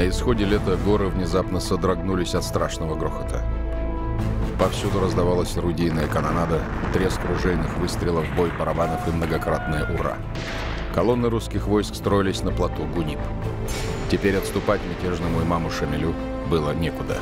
На исходе лета горы внезапно содрогнулись от страшного грохота. Повсюду раздавалась орудийная канонада, треск ружейных выстрелов, бой барабанов и многократное «Ура!». Колонны русских войск строились на плато Гунип. Теперь отступать мятежному имаму Шамилю было некуда.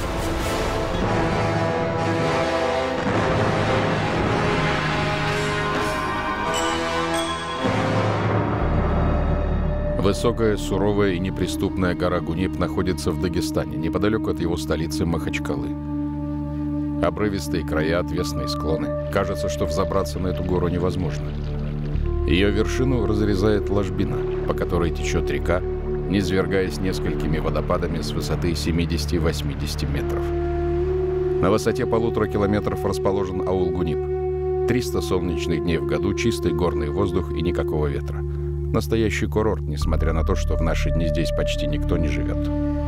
Высокая, суровая и неприступная гора Гунип находится в Дагестане, неподалеку от его столицы Махачкалы. Обрывистые края, отвесные склоны. Кажется, что взобраться на эту гору невозможно. Ее вершину разрезает ложбина, по которой течет река, низвергаясь несколькими водопадами с высоты 70-80 метров. На высоте 1,5 километров расположен аул Гунип. 300 солнечных дней в году, чистый горный воздух и никакого ветра. Настоящий курорт, несмотря на то, что в наши дни здесь почти никто не живет.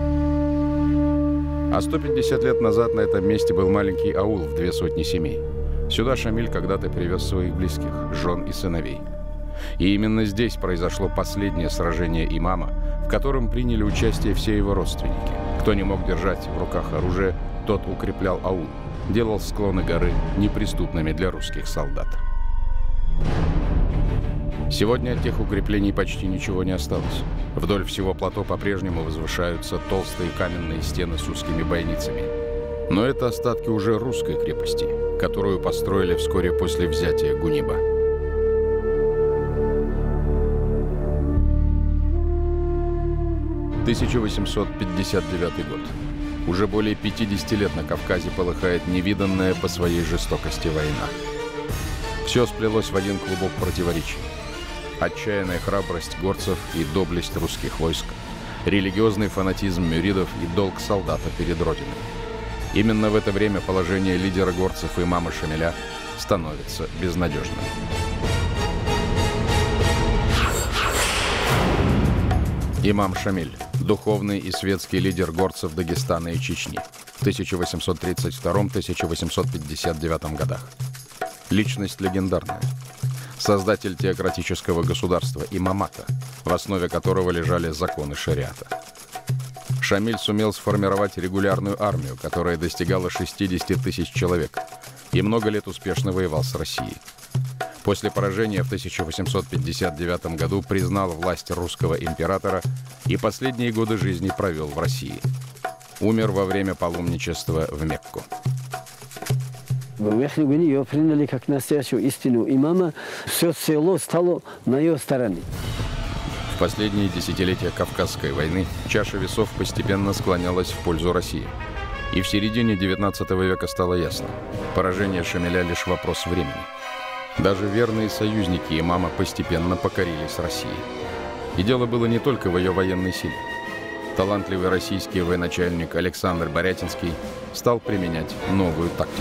А 150 лет назад на этом месте был маленький аул в 200 семей. Сюда Шамиль когда-то привез своих близких, жен и сыновей. И именно здесь произошло последнее сражение имама, в котором приняли участие все его родственники. Кто не мог держать в руках оружие, тот укреплял аул, делал склоны горы неприступными для русских солдат. Сегодня от тех укреплений почти ничего не осталось. Вдоль всего плато по-прежнему возвышаются толстые каменные стены с узкими бойницами. Но это остатки уже русской крепости, которую построили вскоре после взятия Гуниба. — 1859 год. Уже более 50 лет на Кавказе полыхает невиданная по своей жестокости война. Все сплелось в один клубок противоречий. Отчаянная храбрость горцев и доблесть русских войск, религиозный фанатизм мюридов и долг солдата перед Родиной. Именно в это время положение лидера горцев и имама Шамиля становится безнадежным. Имам Шамиль – духовный и светский лидер горцев Дагестана и Чечни в 1832-1859 годах. Личность легендарная. Создатель теократического государства имамата, в основе которого лежали законы шариата. Шамиль сумел сформировать регулярную армию, которая достигала 60 тысяч человек, и много лет успешно воевал с Россией. После поражения в 1859 году признал власть русского императора и последние годы жизни провел в России. Умер во время паломничества в Мекку. Если бы ее приняли как настоящую истину имама, все село стало на ее стороне. В последние десятилетия Кавказской войны чаша весов постепенно склонялась в пользу России. И в середине XIX века стало ясно – поражение Шамиля – лишь вопрос времени. Даже верные союзники имама постепенно покорились России. И дело было не только в ее военной силе. Талантливый российский военачальник Александр Борятинский стал применять новую тактику.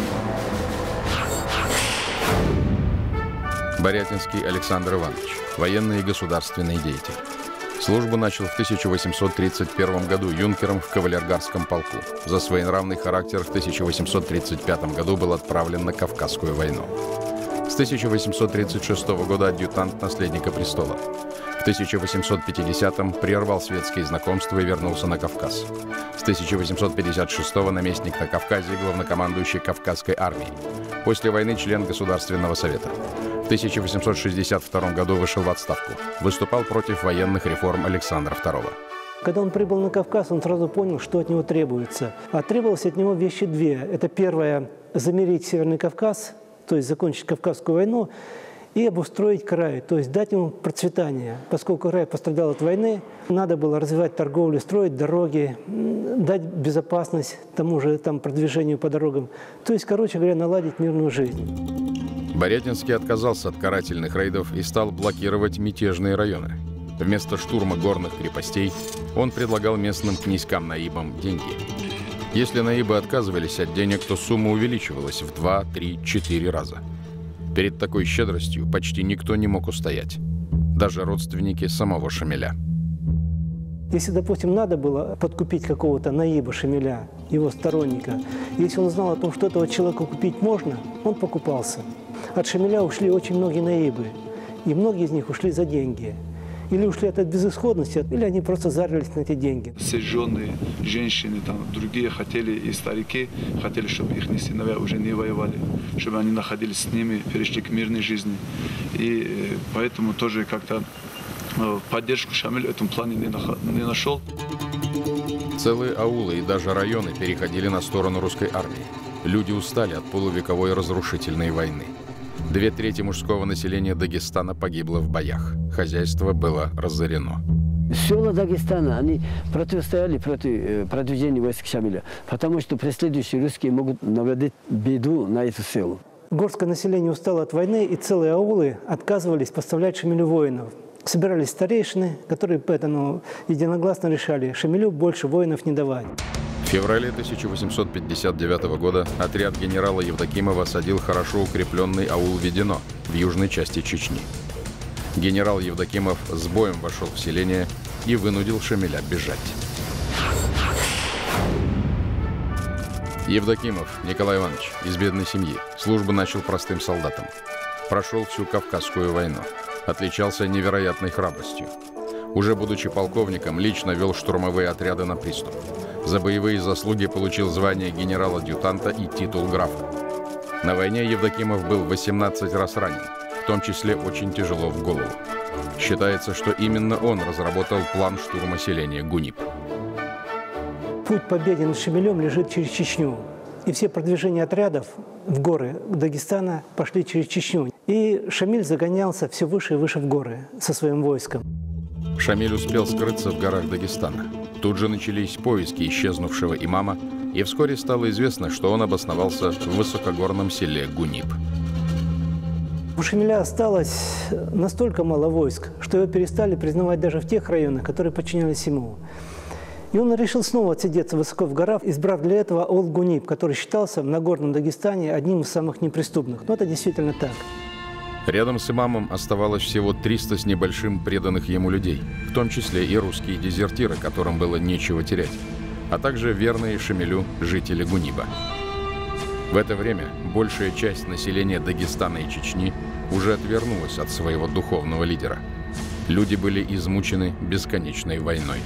Борятинский Александр Иванович, военный и государственный деятель. Службу начал в 1831 году юнкером в кавалергарском полку. За своенравный характер в 1835 году был отправлен на Кавказскую войну. С 1836 года адъютант наследника престола. В 1850-м прервал светские знакомства и вернулся на Кавказ. С 1856-го наместник на Кавказе и главнокомандующий Кавказской армией. После войны член Государственного совета. В 1862 году вышел в отставку. Выступал против военных реформ Александра II. Когда он прибыл на Кавказ, он сразу понял, что от него требуется. А требовалось от него вещи две. Это первое – замерить Северный Кавказ, то есть закончить Кавказскую войну, и обустроить край, то есть дать ему процветание. Поскольку край пострадал от войны, надо было развивать торговлю, строить дороги, дать безопасность тому же продвижению по дорогам. То есть, короче говоря, наладить мирную жизнь. Борятинский отказался от карательных рейдов и стал блокировать мятежные районы. Вместо штурма горных крепостей он предлагал местным князькам-наибам деньги. Если наибы отказывались от денег, то сумма увеличивалась в 2, 3, 4 раза. Перед такой щедростью почти никто не мог устоять. Даже родственники самого Шамиля. Если, допустим, надо было подкупить какого-то наиба Шамиля, его сторонника, если он знал о том, что этого человека купить можно, он покупался. От Шамиля ушли очень многие наибы, и многие из них ушли за деньги. или ушли от безысходности, или они просто зарились на эти деньги. Все жены, женщины, там, другие хотели, и старики хотели, чтобы их сыновья уже не воевали, чтобы они находились с ними, перешли к мирной жизни. И поэтому тоже как-то поддержку Шамиль в этом плане не нашел. Целые аулы и даже районы переходили на сторону русской армии. Люди устали от полувековой разрушительной войны. 2/3 мужского населения Дагестана погибло в боях. Хозяйство было разорено. Села Дагестана, они противостояли против продвижения войск Шамиля, потому что преследующие русские могут наводить беду на эту селу. Горское население устало от войны, и целые аулы отказывались поставлять Шамилю воинов. Собирались старейшины, которые поэтому единогласно решали Шамилю больше воинов не давать. В феврале 1859 года отряд генерала Евдокимова осадил хорошо укрепленный аул Ведено в южной части Чечни. Генерал Евдокимов с боем вошел в селение и вынудил Шамиля бежать. Евдокимов Николай Иванович из бедной семьи. Службу начал простым солдатом. Прошел всю Кавказскую войну. Отличался невероятной храбростью. Уже будучи полковником, лично вел штурмовые отряды на приступ. За боевые заслуги получил звание генерала-адъютанта и титул графа. На войне Евдокимов был 18 раз ранен, в том числе очень тяжело в голову. Считается, что именно он разработал план штурма селения Гунип. Путь победы над Шамилем лежит через Чечню. И все продвижения отрядов в горы Дагестана пошли через Чечню. И Шамиль загонялся все выше и выше в горы со своим войском. Шамиль успел скрыться в горах Дагестана. Тут же начались поиски исчезнувшего имама, и вскоре стало известно, что он обосновался в высокогорном селе Гунип. У Шамиля осталось настолько мало войск, что его перестали признавать даже в тех районах, которые подчинялись ему. И он решил снова отсидеться высоко в горах, избрав для этого аул Гунип, который считался в Нагорном Дагестане одним из самых неприступных. Но это действительно так. Рядом с имамом оставалось всего 300 с небольшим преданных ему людей, в том числе и русские дезертиры, которым было нечего терять, а также верные Шамилю жители Гуниба. В это время большая часть населения Дагестана и Чечни уже отвернулась от своего духовного лидера. Люди были измучены бесконечной войной.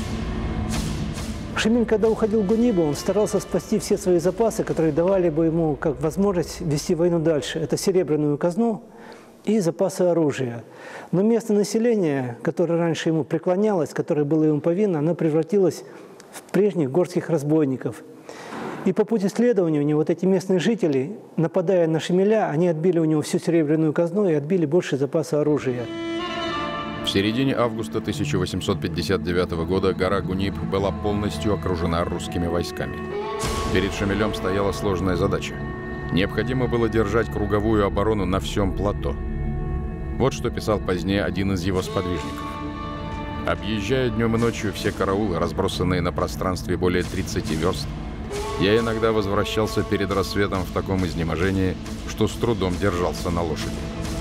Шамиль, когда уходил в Гунибу, он старался спасти все свои запасы, которые давали бы ему как возможность вести войну дальше. Это серебряную казну и запасы оружия. Но местное население, которое раньше ему преклонялось, которое было ему повинно, оно превратилось в прежних горских разбойников. И по пути следования у него вот эти местные жители, нападая на Шамиля, они отбили у него всю серебряную казну и отбили больше запаса оружия. В середине августа 1859 года гора Гунип была полностью окружена русскими войсками. Перед Шамилем стояла сложная задача. Необходимо было держать круговую оборону на всем плато. Вот что писал позднее один из его сподвижников. «Объезжая днем и ночью все караулы, разбросанные на пространстве более 30 верст, я иногда возвращался перед рассветом в таком изнеможении, что с трудом держался на лошади».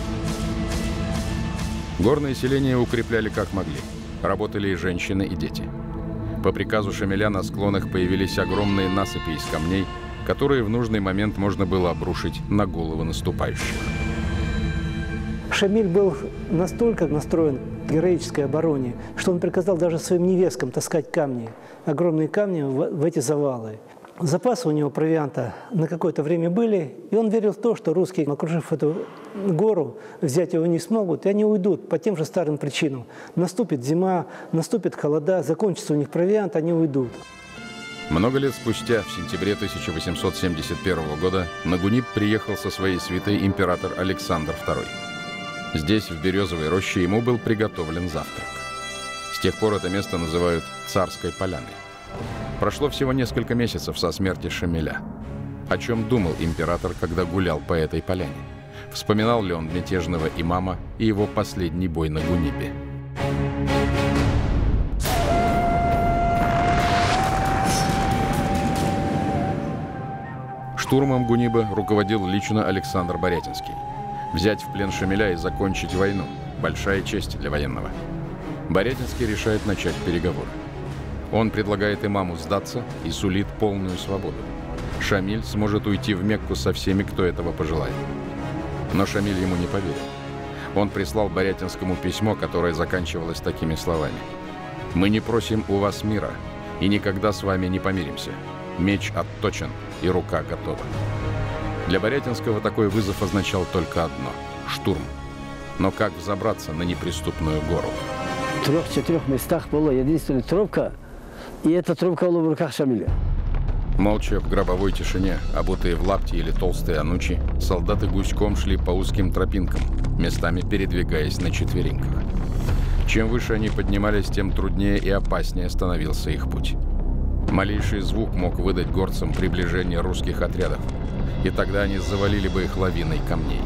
Горное селение укрепляли как могли. Работали и женщины, и дети. По приказу Шамиля на склонах появились огромные насыпи из камней, которые в нужный момент можно было обрушить на головы наступающих. Шамиль был настолько настроен к героической обороне, что он приказал даже своим невесткам таскать камни, огромные камни в эти завалы. Запасы у него провианта на какое-то время были, и он верил в то, что русские, окружив эту гору, взять его не смогут, и они уйдут по тем же старым причинам. Наступит зима, наступит холода, закончится у них провиант, они уйдут. Много лет спустя, в сентябре 1871 года, на Гунип приехал со своей свитой император Александр II. Здесь, в Березовой роще, ему был приготовлен завтрак. С тех пор это место называют Царской поляной. Прошло всего несколько месяцев со смерти Шамиля. О чем думал император, когда гулял по этой поляне? Вспоминал ли он мятежного имама и его последний бой на Гунипе? Штурмом Гуниба руководил лично Александр Борятинский. Взять в плен Шамиля и закончить войну – большая честь для военного. Борятинский решает начать переговоры. Он предлагает имаму сдаться и сулит полную свободу. Шамиль сможет уйти в Мекку со всеми, кто этого пожелает. Но Шамиль ему не поверил. Он прислал Борятинскому письмо, которое заканчивалось такими словами: «Мы не просим у вас мира и никогда с вами не помиримся. Меч отточен и рука готова». Для Борятинского такой вызов означал только одно – штурм. Но как взобраться на неприступную гору? В 3-4 местах была единственная трубка, и эта трубка была в руках Шамиля. Молча, в гробовой тишине, обутые в лапти или толстые анучи, солдаты гуськом шли по узким тропинкам, местами передвигаясь на четвереньках. Чем выше они поднимались, тем труднее и опаснее становился их путь. Малейший звук мог выдать горцам приближение русских отрядов, и тогда они завалили бы их лавиной камней.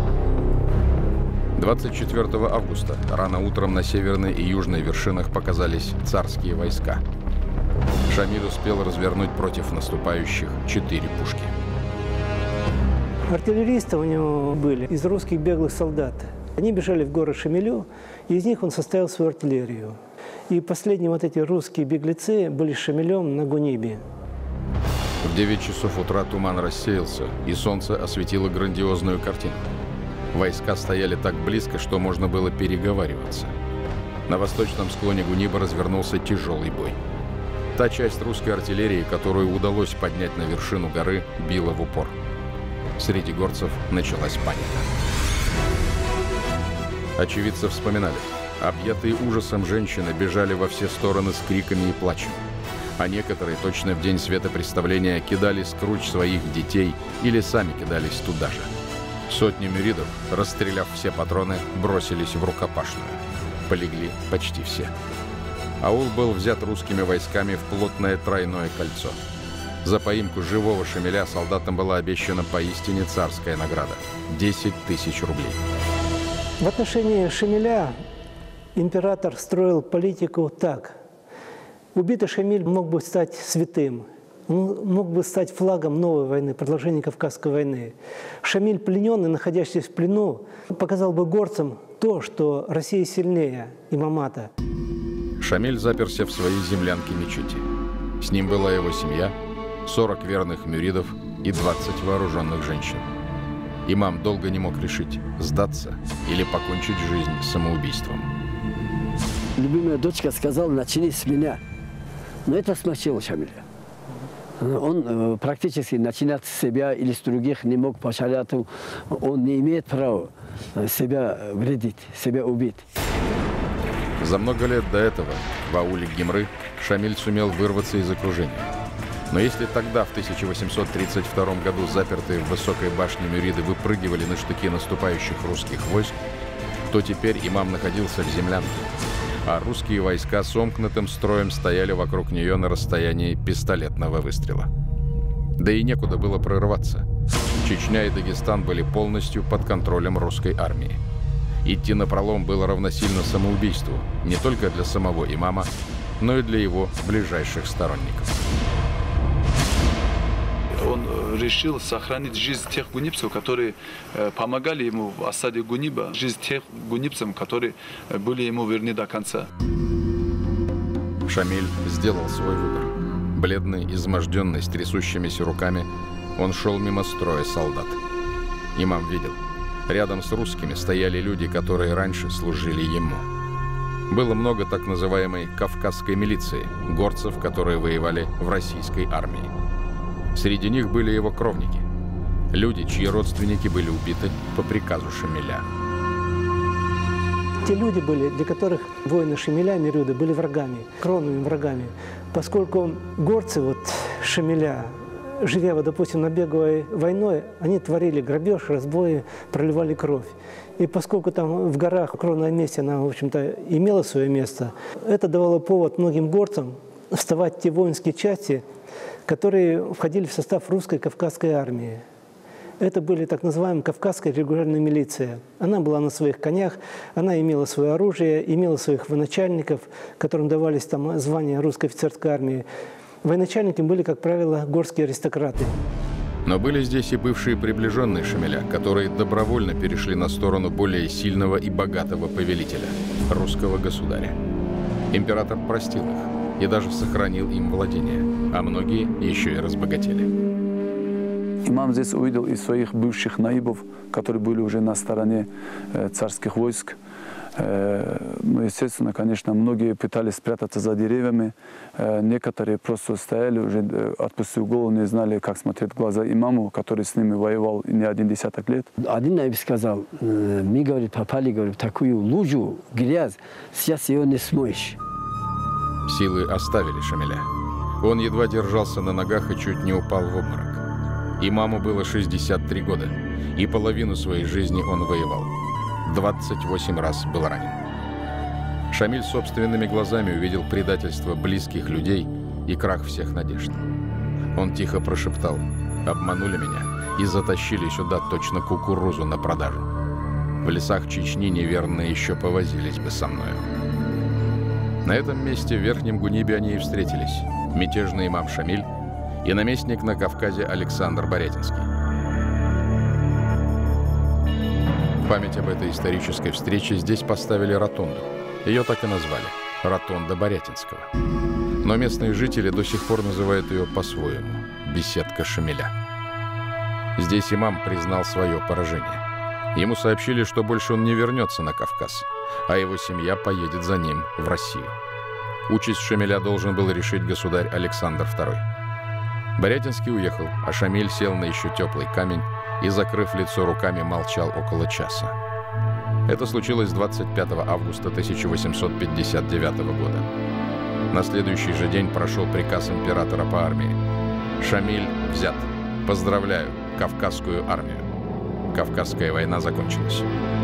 24 августа рано утром на северной и южной вершинах показались царские войска. Шамиль успел развернуть против наступающих 4 пушки. Артиллеристы у него были из русских беглых солдат. Они бежали в город Шамилю, и из них он составил свою артиллерию. И последние вот эти русские беглецы были с Шамилем на Гунибе. В 9 часов утра туман рассеялся, и солнце осветило грандиозную картину. Войска стояли так близко, что можно было переговариваться. На восточном склоне Гуниба развернулся тяжелый бой. Та часть русской артиллерии, которую удалось поднять на вершину горы, била в упор. Среди горцев началась паника. Очевидцы вспоминали. Объятые ужасом женщины бежали во все стороны с криками и плачем. А некоторые точно в день светопреставления кидали скруч своих детей или сами кидались туда же. Сотни мюридов, расстреляв все патроны, бросились в рукопашную. Полегли почти все. Аул был взят русскими войсками в плотное тройное кольцо. За поимку живого Шамиля солдатам была обещана поистине царская награда – 10 тысяч рублей. В отношении Шамиля император строил политику так. Убитый Шамиль мог бы стать святым, он мог бы стать флагом новой войны, продолжения Кавказской войны. Шамиль, плененный, находящийся в плену, показал бы горцам то, что Россия сильнее имамата. Шамиль заперся в своей землянке-мечети. С ним была его семья, 40 верных мюридов и 20 вооруженных женщин. Имам долго не мог решить, сдаться или покончить жизнь самоубийством. Любимая дочка сказала: начни с меня. Но это смягчило Шамиля. Он практически начинать с себя или с других не мог по шариату. Он не имеет права себя вредить, себя убить. За много лет до этого в ауле Гимры Шамиль сумел вырваться из окружения. Но если тогда, в 1832 году, запертые в высокой башне мюриды выпрыгивали на штыки наступающих русских войск, то теперь имам находился в землянке, а русские войска сомкнутым строем стояли вокруг нее на расстоянии пистолетного выстрела. Да и некуда было прорываться. Чечня и Дагестан были полностью под контролем русской армии. Идти напролом было равносильно самоубийству не только для самого имама, но и для его ближайших сторонников. Он решил сохранить жизнь тех гунибцев, которые помогали ему в осаде Гуниба, жизнь тех гунибцев, которые были ему верны до конца. Шамиль сделал свой выбор. Бледный, изможденный, с трясущимися руками, он шел мимо строя солдат. Имам видел. Рядом с русскими стояли люди, которые раньше служили ему. Было много так называемой кавказской милиции, горцев, которые воевали в российской армии. Среди них были его кровники. Люди, чьи родственники были убиты по приказу Шамиля. Те люди были, для которых воины Шамиля, мюриды, были врагами, кровными врагами. Поскольку горцы Шамиля, живя, допустим, на беговой войной, они творили грабеж, разбои, проливали кровь. И поскольку там в горах кровная месть, она, в общем-то, имела свое место, это давало повод многим горцам вставать в те воинские части, которые входили в состав русской Кавказской армии. Это были так называемая Кавказская регулярная милиция. Она была на своих конях, она имела свое оружие, имела своих военачальников, которым давались там звания русской офицерской армии. Военачальниками были, как правило, горские аристократы. Но были здесь и бывшие приближенные Шамиля, которые добровольно перешли на сторону более сильного и богатого повелителя – русского государя. Император простил их и даже сохранил им владения, а многие еще и разбогатели. Имам здесь увидел и своих бывших наибов, которые были уже на стороне царских войск. Ну, естественно, конечно, многие пытались спрятаться за деревьями. Некоторые просто стояли, уже отпустив голову, не знали, как смотреть в глаза имаму, который с ними воевал не один десяток лет. Один наиб сказал: мы, говорит, попали, говорит, в такую лужу, грязь, сейчас ее не смоешь. Силы оставили Шамиля. Он едва держался на ногах и чуть не упал в обморок. Имаму было 63 года, и половину своей жизни он воевал. 28 раз был ранен. Шамиль собственными глазами увидел предательство близких людей и крах всех надежд. Он тихо прошептал: «Обманули меня и затащили сюда точно кукурузу на продажу. В лесах Чечни неверные еще повозились бы со мною». На этом месте в Верхнем Гунибе они и встретились. Мятежный имам Шамиль и наместник на Кавказе Александр Борятинский. В память об этой исторической встрече здесь поставили ротонду. Ее так и назвали – Ротонда Борятинского. Но местные жители до сих пор называют ее по-своему – Беседка Шамиля. Здесь имам признал свое поражение. Ему сообщили, что больше он не вернется на Кавказ, а его семья поедет за ним в Россию. Участь Шамиля должен был решить государь Александр II. Борятинский уехал, а Шамиль сел на еще теплый камень и, закрыв лицо руками, молчал около часа. Это случилось 25 августа 1859 года. На следующий же день прошел приказ императора по армии. Шамиль взят. Поздравляю, Кавказскую армию. Кавказская война закончилась.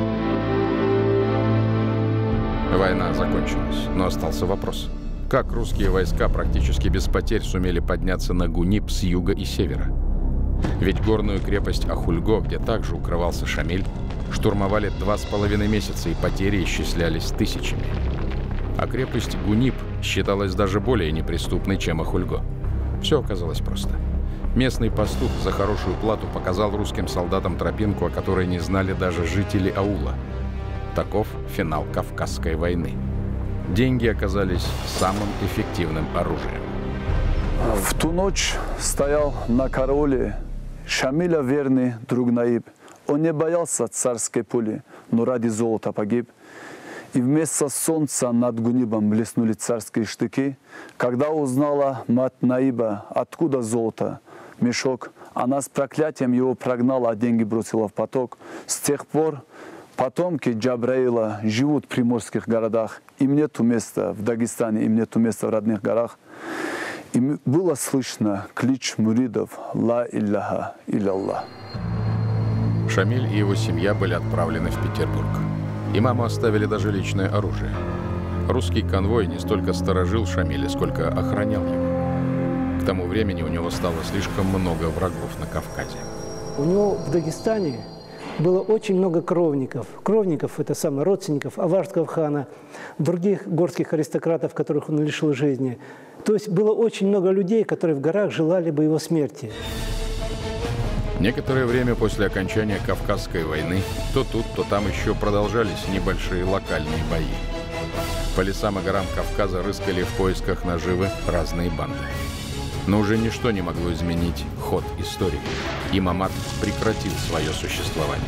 Война закончилась, но остался вопрос. Как русские войска практически без потерь сумели подняться на Гуниб с юга и севера? Ведь горную крепость Ахульго, где также укрывался Шамиль, штурмовали 2,5 месяца, и потери исчислялись тысячами. А крепость Гуниб считалась даже более неприступной, чем Ахульго. Все оказалось просто. Местный пастух за хорошую плату показал русским солдатам тропинку, о которой не знали даже жители аула. Таков финал Кавказской войны. Деньги оказались самым эффективным оружием. В ту ночь стоял на карауле Шамиля верный друг Наиб. Он не боялся царской пули, но ради золота погиб. И вместо солнца над Гунибом блеснули царские штыки. Когда узнала мать Наиба, откуда золото, мешок, она с проклятием его прогнала, а деньги бросила в поток. С тех пор потомки Джабраила живут в приморских городах. Им нету места в Дагестане, им нету места в родных горах. И было слышно клич муридов «Ла илляха илlallah». Шамиль и его семья были отправлены в Петербург. Имаму оставили даже личное оружие. Русский конвой не столько сторожил Шамиля, сколько охранял его. К тому времени у него стало слишком много врагов на Кавказе. У него в Дагестане было очень много кровников. Кровников – это самые родственников аварского хана, других горских аристократов, которых он лишил жизни. То есть было очень много людей, которые в горах желали бы его смерти. Некоторое время после окончания Кавказской войны то тут, то там еще продолжались небольшие локальные бои. По лесам и горам Кавказа рыскали в поисках наживы разные банды. Но уже ничто не могло изменить ход истории. Имамат прекратил свое существование.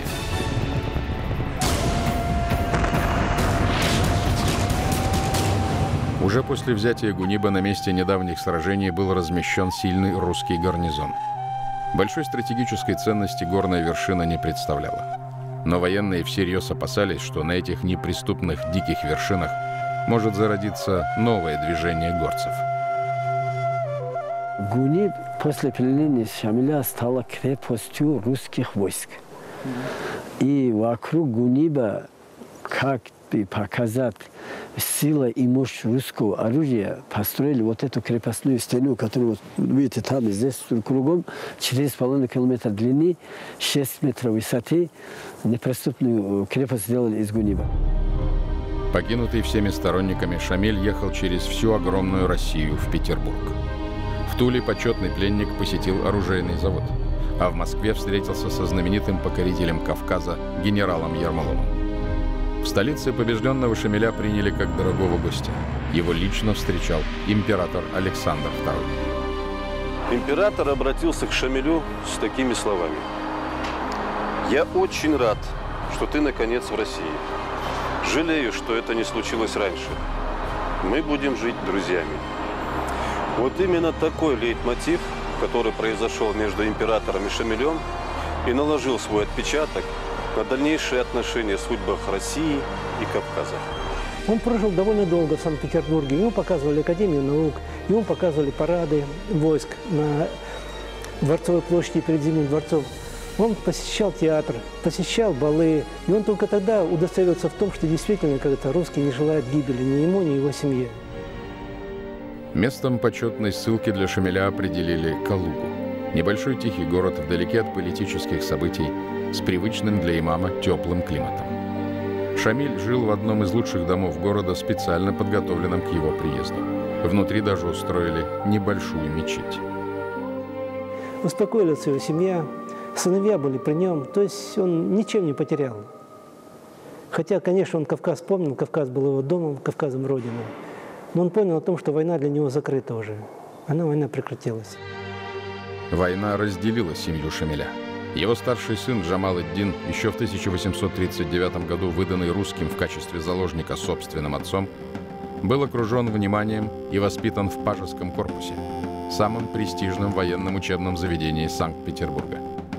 Уже после взятия Гуниба на месте недавних сражений был размещен сильный русский гарнизон. Большой стратегической ценности горная вершина не представляла. Но военные всерьез опасались, что на этих неприступных диких вершинах может зародиться новое движение горцев. Гуниб после пленения Шамиля стала крепостью русских войск. И вокруг Гуниба, как бы показать силу и мощь русского оружия, построили вот эту крепостную стену, которую, видите, там и здесь кругом, 4,5 километра длины, 6 метров высоты, неприступную крепость сделали из Гуниба. Покинутый всеми сторонниками, Шамиль ехал через всю огромную Россию в Петербург. В Туле почетный пленник посетил оружейный завод, а в Москве встретился со знаменитым покорителем Кавказа генералом Ермоловым. В столице побежденного Шамиля приняли как дорогого гостя. Его лично встречал император Александр II. Император обратился к Шамилю с такими словами. «Я очень рад, что ты наконец в России. Жалею, что это не случилось раньше. Мы будем жить друзьями». Вот именно такой лейтмотив, который произошел между императором и Шамилем, и наложил свой отпечаток на дальнейшие отношения в судьбах России и Кавказа. Он прожил довольно долго в Санкт-Петербурге. Ему показывали Академию наук, ему показывали парады войск на Дворцовой площади перед Зимним дворцом. Он посещал театр, посещал балы. И он только тогда удостоверился в том, что действительно как-то русские не желают гибели ни ему, ни его семье. Местом почетной ссылки для Шамиля определили Калугу. Небольшой тихий город вдалеке от политических событий с привычным для имама теплым климатом. Шамиль жил в одном из лучших домов города, специально подготовленном к его приезду. Внутри даже устроили небольшую мечеть. Успокоилась его семья, сыновья были при нем, то есть он ничем не потерял. Хотя, конечно, он Кавказ помнил, Кавказ был его домом, Кавказом родиной. Но он понял о том, что война для него закрыта уже. Война прекратилась. Война разделила семью Шамиля. Его старший сын Джамал-ад-Дин, еще в 1839 году выданный русским в качестве заложника собственным отцом, был окружен вниманием и воспитан в Пажеском корпусе, самом престижном военном учебном заведении Санкт-Петербурга.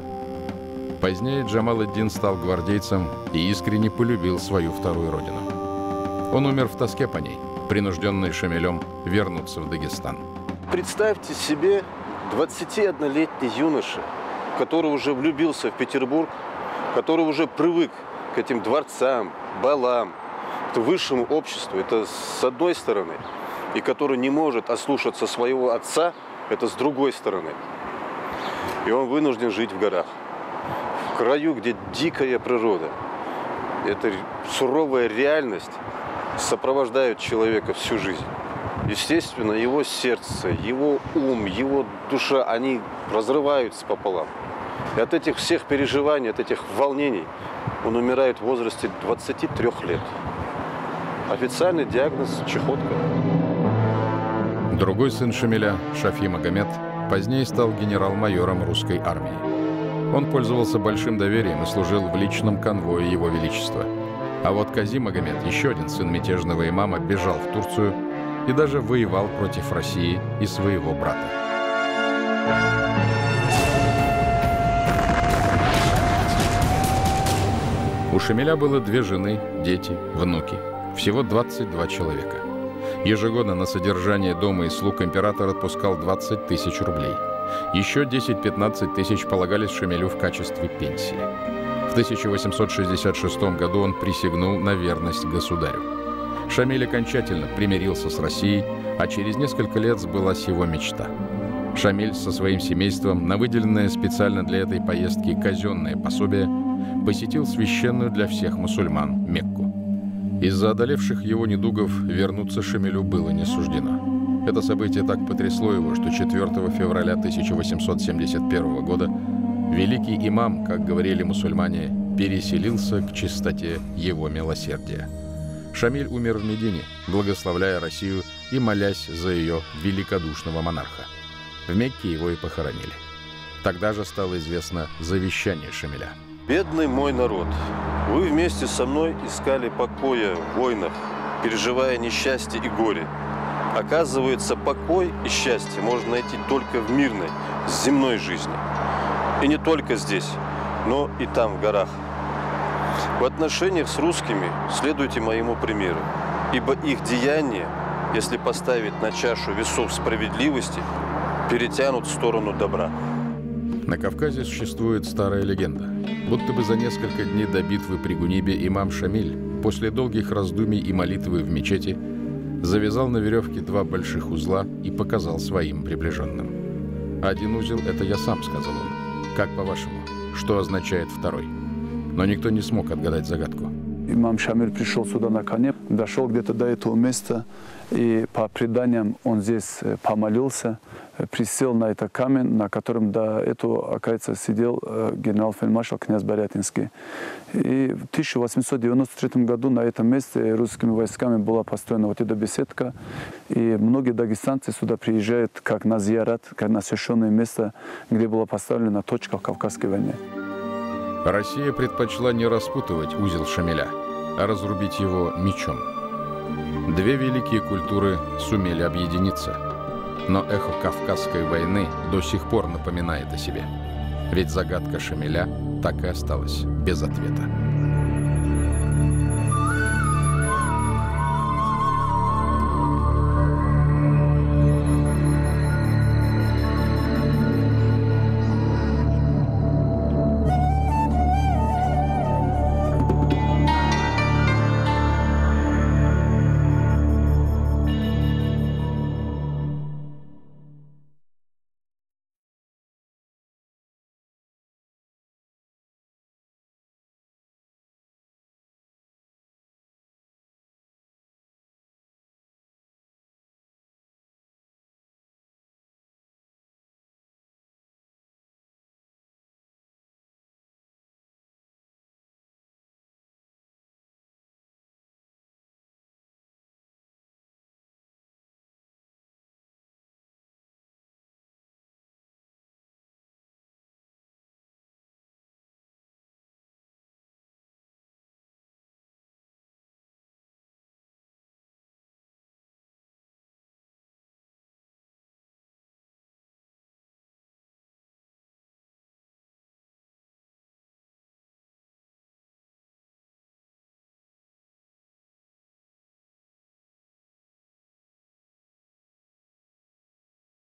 Позднее Джамал-ад-Дин стал гвардейцем и искренне полюбил свою вторую родину. Он умер в тоске по ней, принужденный Шамилем вернуться в Дагестан. Представьте себе 21-летний юноша, который уже влюбился в Петербург, который уже привык к этим дворцам, балам, к высшему обществу, это с одной стороны, и который не может ослушаться своего отца, это с другой стороны. И он вынужден жить в горах, в краю, где дикая природа. Это суровая реальность сопровождает человека всю жизнь. Естественно, его сердце, его ум, его душа, они разрываются пополам. И от этих всех переживаний, от этих волнений он умирает в возрасте 23 лет. Официальный диагноз – чехотка. Другой сын Шамиля, Шафи Магомед, позднее стал генерал-майором русской армии. Он пользовался большим доверием и служил в личном конвое Его Величества. А вот Кази Магомед, еще один сын мятежного имама, бежал в Турцию и даже воевал против России и своего брата. У Шамиля было 2 жены, дети, внуки. Всего 22 человека. Ежегодно на содержание дома и слуг император отпускал 20 тысяч рублей. Еще 10-15 тысяч полагались Шамилю в качестве пенсии. В 1866 году он присягнул на верность государю. Шамиль окончательно примирился с Россией, а через несколько лет сбылась его мечта. Шамиль со своим семейством на выделенное специально для этой поездки казенное пособие посетил священную для всех мусульман Мекку. Из-за одолевших его недугов вернуться Шамилю было не суждено. Это событие так потрясло его, что 4 февраля 1871 года великий имам, как говорили мусульмане, переселился к чистоте его милосердия. Шамиль умер в Медине, благословляя Россию и молясь за ее великодушного монарха. В Мекке его и похоронили. Тогда же стало известно завещание Шамиля. «Бедный мой народ, вы вместе со мной искали покоя в войнах, переживая несчастье и горе. Оказывается, покой и счастье можно найти только в мирной, земной жизни. И не только здесь, но и там, в горах. В отношениях с русскими следуйте моему примеру, ибо их деяния, если поставить на чашу весов справедливости, перетянут в сторону добра». На Кавказе существует старая легенда. Будто бы за несколько дней до битвы при Гунибе имам Шамиль после долгих раздумий и молитвы в мечети завязал на веревке 2 больших узла и показал своим приближенным. «Один узел — это я сам», — сказал он. «Как по-вашему, что означает второй?» Но никто не смог отгадать загадку. Имам Шамиль пришел сюда на коне, дошел где-то до этого места, и по преданиям он здесь помолился, присел на этот камень, на котором до этого, оказывается, сидел генерал-фельдмаршал князь Борятинский. И в 1893 году на этом месте русскими войсками была построена вот эта беседка, и многие дагестанцы сюда приезжают как на зиярат, как на священное место, где была поставлена точка в Кавказской войне. Россия предпочла не распутывать узел Шамиля, а разрубить его мечом. Две великие культуры сумели объединиться. Но эхо Кавказской войны до сих пор напоминает о себе. Ведь загадка Шамиля так и осталась без ответа.